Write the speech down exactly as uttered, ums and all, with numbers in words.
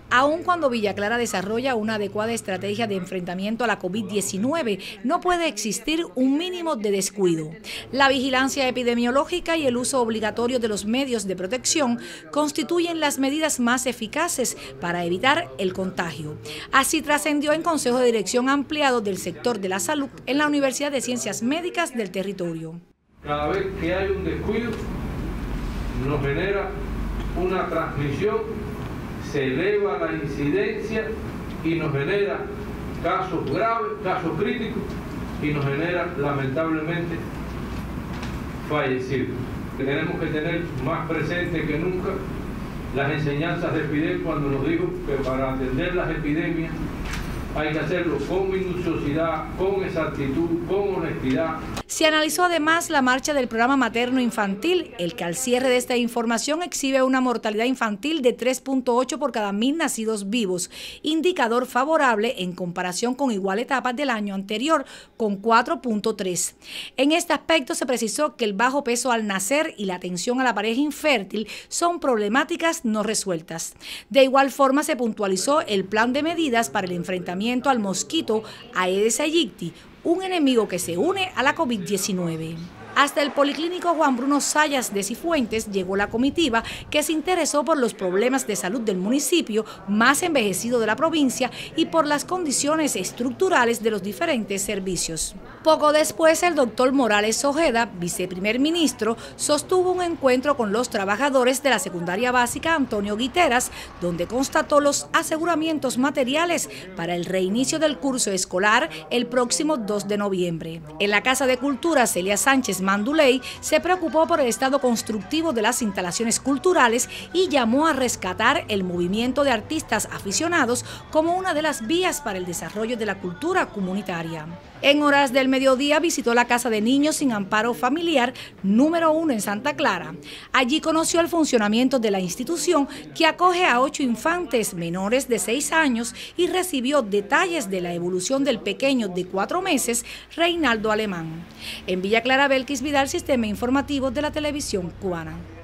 Aun cuando Villa Clara desarrolla una adecuada estrategia de enfrentamiento a la COVID diecinueve, no puede existir un mínimo de descuido. La vigilancia epidemiológica y el uso obligatorio de los medios de protección constituyen las medidas más eficaces para evitar el contagio. Así trascendió en Consejo de Dirección ampliado del sector de la salud en la Universidad de Ciencias Médicas del territorio. Cada vez que hay un descuido, nos genera una transmisión, se eleva la incidencia y nos genera casos graves, casos críticos y nos genera lamentablemente fallecidos. Tenemos que tener más presente que nunca las enseñanzas de Fidel cuando nos dijo que para atender las epidemias hay que hacerlo con minuciosidad, con exactitud, con honestidad. Se analizó además la marcha del programa materno-infantil, el que al cierre de esta información exhibe una mortalidad infantil de tres punto ocho por cada mil nacidos vivos, indicador favorable en comparación con igual etapa del año anterior, con cuatro punto tres. En este aspecto se precisó que el bajo peso al nacer y la atención a la pareja infértil son problemáticas no resueltas. De igual forma se puntualizó el plan de medidas para el enfrentamiento al mosquito Aedes aegypti, un enemigo que se une a la COVID diecinueve. Hasta el Policlínico Juan Bruno Sayas de Cifuentes llegó la comitiva que se interesó por los problemas de salud del municipio más envejecido de la provincia y por las condiciones estructurales de los diferentes servicios. Poco después, el doctor Morales Ojeda, viceprimer ministro, sostuvo un encuentro con los trabajadores de la secundaria básica Antonio Guiteras, donde constató los aseguramientos materiales para el reinicio del curso escolar el próximo dos de noviembre. En la Casa de Cultura, Celia Sánchez Manduley se preocupó por el estado constructivo de las instalaciones culturales y llamó a rescatar el movimiento de artistas aficionados como una de las vías para el desarrollo de la cultura comunitaria. En horas del mediodía visitó la Casa de Niños sin Amparo Familiar número uno en Santa Clara. Allí conoció el funcionamiento de la institución que acoge a ocho infantes menores de seis años y recibió detalles de la evolución del pequeño de cuatro meses, Reinaldo Alemán. En Villa Clara, Belkis Vidal, Sistema Informativo de la Televisión Cubana.